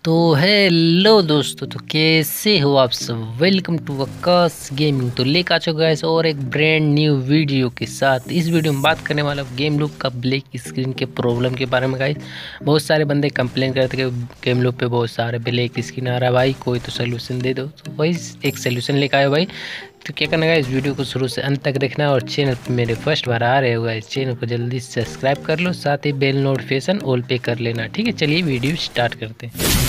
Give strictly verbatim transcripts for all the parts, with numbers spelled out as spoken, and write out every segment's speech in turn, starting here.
तो हेलो दोस्तों, तो कैसे हो आप सब। Welcome to Akash gaming. तो लेकर आ चुका है और एक ब्रांड न्यू वीडियो के साथ। इस वीडियो में बात करने वाला गेम लूप का ब्लैक स्क्रीन के प्रॉब्लम के बारे में। गाइस बहुत सारे बंदे कंप्लेन करते हैं कि गेम लूप पे बहुत सारे ब्लैक स्क्रीन आ रहा है। भाई कोई तो सोल्यूशन दे दो। तो भाई एक सोल्यूशन लेकर आए भाई। तो क्या करना है, इस वीडियो को शुरू से अंत तक देखना और चैनल पर मेरे फर्स्ट बार आ रहे हो इस चैनल को जल्दी सब्सक्राइब कर लो, साथ ही बेल नोटिफिकेशन ऑल पे कर लेना। ठीक है, चलिए वीडियो स्टार्ट करते हैं।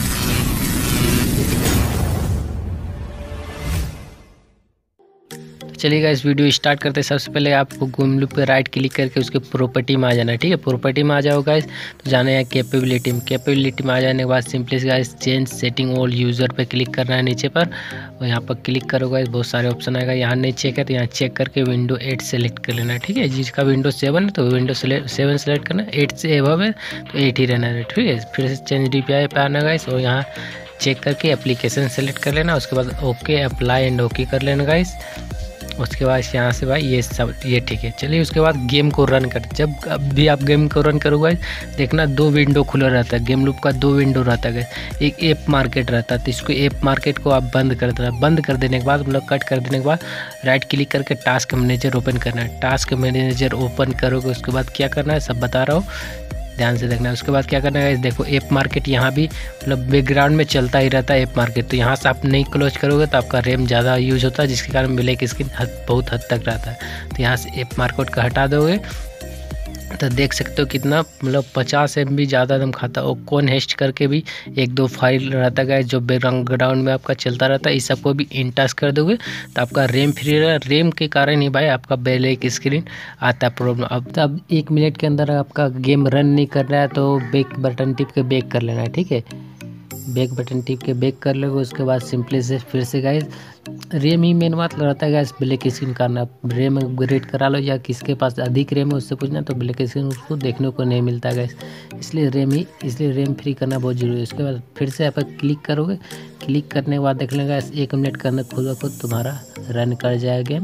चलिएगा इस वीडियो स्टार्ट करते हैं। सबसे पहले आपको गेम लूप पे राइट क्लिक करके उसके प्रॉपर्टी में आ जाना है। ठीक है, प्रॉपर्टी में आ जाओ गाइस, तो जाना है कैपेबिलिटी में। कैपेबिलिटी में आ जाने के बाद simply guys change setting all user पे क्लिक करना है नीचे पर, और यहाँ पर क्लिक करोगे गाइस बहुत सारे ऑप्शन आएगा। यहाँ नहीं चेक है तो यहाँ चेक करके विंडो एट सेलेक्ट कर लेना है। ठीक है, जिसका विंडो सेवन है तो विंडो सेवन सेलेक्ट करना है, एट से एबव है तो एट ही रहना है। ठीक है, फिर से चेंज डी पी आई पे आना गाइस, और यहाँ चेक करके एप्लीकेशन सेलेक्ट कर लेना। उसके बाद ओके अप्लाई एंड ओके कर लेना गाइस। उसके बाद यहाँ से भाई ये सब ये ठीक है। चलिए उसके बाद गेम को रन कर। जब भी आप गेम को रन करोगे देखना दो विंडो खुला रहता है। गेम लूप का दो विंडो रहता है, एक ऐप मार्केट रहता है। तो इसको ऐप मार्केट को आप बंद कर देना। बंद कर देने के बाद मतलब कट कर देने के बाद राइट क्लिक करके टास्क मैनेजर ओपन करना है। टास्क मैनेजर ओपन करोगे उसके बाद क्या करना है सब बता रहा हूँ, ध्यान से देखना है। उसके बाद क्या करना है, देखो ऐप मार्केट यहाँ भी मतलब बैकग्राउंड में चलता ही रहता है ऐप मार्केट। तो यहाँ से आप नहीं क्लोज करोगे तो आपका रैम ज़्यादा यूज होता है, जिसके कारण ब्लैक स्क्रीन हद बहुत हद तक रहता है। तो यहाँ से ऐप मार्केट का हटा दोगे तो देख सकते हो कितना मतलब पचास एम बी ज़्यादा दम खाता है। और कौन हेस्ट करके भी एक दो फाइल रहता है जो बैकग्राउंड में आपका चलता रहता है। इस सबको भी इनटच कर दोगे तो आपका रैम फ्री रहेगा। रैम के कारण ही भाई आपका ब्लैक स्क्रीन आता है प्रॉब्लम। अब तब एक मिनट के अंदर आपका गेम रन नहीं कर रहा है तो बैक बटन टिप के बैक कर लेना है। ठीक है, बैक बटन टिप के बैक कर लोगे। उसके बाद सिंपली से फिर से गाइस रैम ही मेन बात रहता है गाइस ब्लैक स्क्रीन करना। रैम अपग्रेड करा लो या किसके पास अधिक रैम है उससे पूछना, तो ब्लैक स्क्रीन उसको देखने को नहीं मिलता गाइस। इसलिए रैम ही इसलिए रैम फ्री करना बहुत जरूरी है। उसके बाद फिर से यहाँ पर क्लिक करोगे। क्लिक करने के बाद देख लेंगे गाइस एक मिनट के अंदर खुद ब खुद तुम्हारा रन कर जाएगा गेम।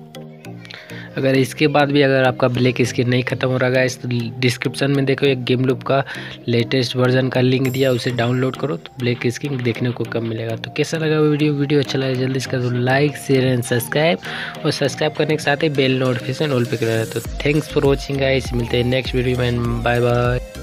अगर इसके बाद भी अगर आपका ब्लैक स्क्रीन नहीं खत्म हो रहा है तो डिस्क्रिप्शन में देखो एक गेम लूप का लेटेस्ट वर्जन का लिंक दिया, उसे डाउनलोड करो तो ब्लैक स्क्रीन देखने को कम मिलेगा। तो कैसा लगा वीडियो वीडियो अच्छा लगा जल्दी से करो लाइक शेयर एंड सब्सक्राइब, और सब्सक्राइब करने के साथ ही बेल नोटिफिकेशन ऑल पे करा। तो थैंक्स फॉर वॉचिंग गाइस, मिलते हैं नेक्स्ट वीडियो में, बाय बाय।